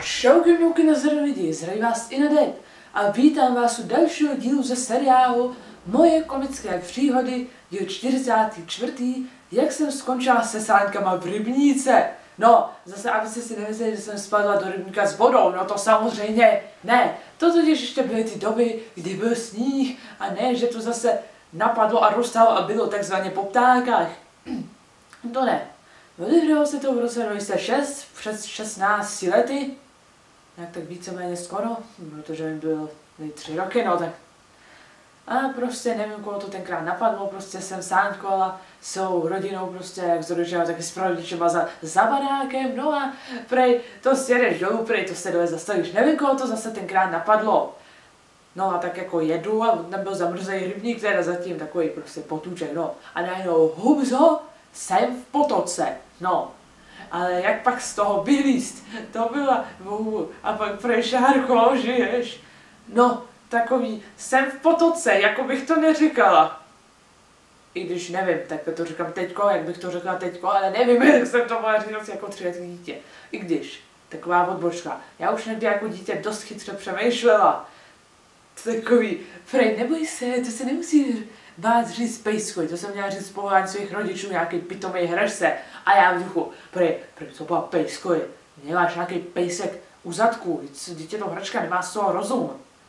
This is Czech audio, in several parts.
Čauky mouky na lidi, zdraví vás Inadet a vítám vás u dalšího dílu ze seriálu Moje komické příhody, díl 44. Jak jsem skončila se sáňkama v rybníce. No, zase abyste si nemysleli, že jsem spadla do rybníka s vodou, no to samozřejmě ne. To totiž ještě byly ty doby, kdy byl sníh a ne, že to zase napadlo a roztalo a bylo takzvaně po ptákách. To ne. Odehralo se to v roce 2006, před 16 lety. Tak víceméně skoro, protože mi bylo 3 roky, no tak. A prostě nevím, koho to tenkrát napadlo, prostě jsem sáňkovala s celou rodinou, prostě jak s rodičema, taky s rodičema za barákem, no a prej to sjedeš dolů, prej to se dole zastavíš, nevím, koho to zase tenkrát napadlo. No a tak jako jedu a tam byl zamrzelý rybník, teda zatím takový prostě potůček, no. A najednou hubzo, jsem v potoce, no. Ale jak pak z toho vylízt, to byla a pak prešárko, žiješ. No, takový, jsem v potoce, jako bych to neříkala. I když nevím, tak to říkám teďko, jak bych to řekla teďko, ale nevím, jak jsem to mohla říct jako 3letý dítě. I když, taková odbočka, já už někdy jako dítě dost chytře přemýšlela. Takový, prej, neboj se, to se nemusí bát říct pejsko, to jsem měla říct z povolání svých rodičů, nějaký pitomej hračce. A já v duchu, prej, co byla pejsko, nemáš nějaký pejsek u zadku, dítě to hračka nemá z toho rozum.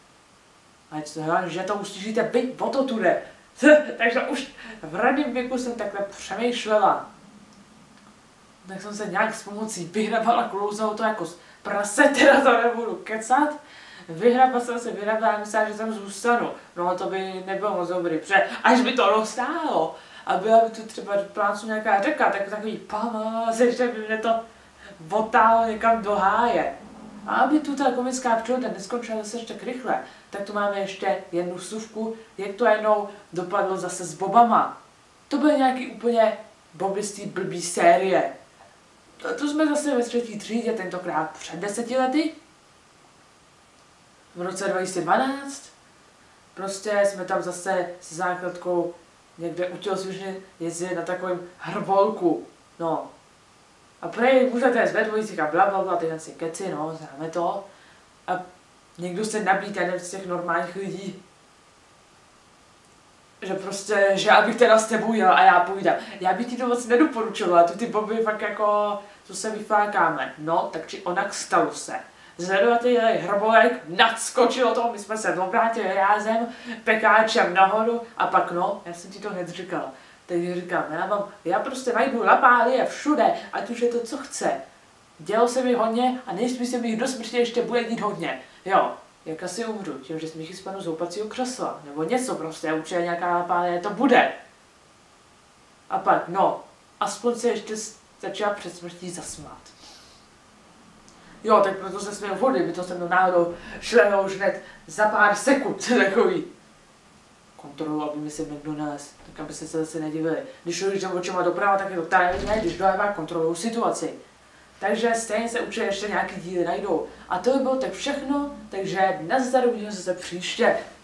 A že to uslyšíte, byť o to tu jde. Takže už v raném věku jsem takhle přemýšlela. Tak jsem se nějak s pomocí vyhrabala, klouzalo to jako prase, teda to nebudu kecat. Vyhrabala jsem se, a myslela, že tam zůstanu. No to by nebylo moc dobrý, protože až by to dostálo a byla by tu třeba plácu nějaká řeka, tak takový pamaz, ještě by mě to otálo někam do háje. A aby tu ta komická příhoda neskončila zase tak rychle, tak tu máme ještě jednu vsuvku, jak to jednou dopadlo zase s bobama. To byly nějaký úplně bobistý blbý série. Tu jsme zase ve 3. třídě, tentokrát před 10 lety. V roce 2012. Prostě jsme tam zase s základkou někde u tělocvičny jezdili na takovém hrbolku. No. A prej můžete jít ve dvojicích a blablabla, tyhle si keci, no, známe to. A někdo se nabít, jeden z těch normálních lidí, že prostě, že já bych teda s tebou jela a já půjdem. Já bych ti to moc nedoporučovala, ty boby fakt jako, co se vyflákáme. No, tak či onak stalo se. Zhledovatý hrbolek, nadskočilo to, my jsme se obrátili rázem, pekáčem nahoru a pak no, já jsem ti to hned říkala. Takže říkám, já prostě najdu lapálie všude, ať už je to co chce. Dělo se mi hodně a nejspíš se mi do smrti ještě bude dít hodně. Jo, jak asi umřu, tím, že jsem chyspanu z houpacího křesla, nebo něco prostě, určitě nějaká lapálie to bude. A pak, no, aspoň se ještě začala před smrtí zasmát. Jo, tak proto se směl vody, by to se mnou náhodou šlo už hned za pár sekund, takový. Kontrolu, aby mi se někdo nalez, tak aby se zase nedivili. Když jdeš očima doprava, tak je to tajemné, když doleva kontrolují situaci. Takže stejně se určitě ještě nějaký díly najdou. A to by bylo tak všechno, takže nazdar, uvidíme se příště.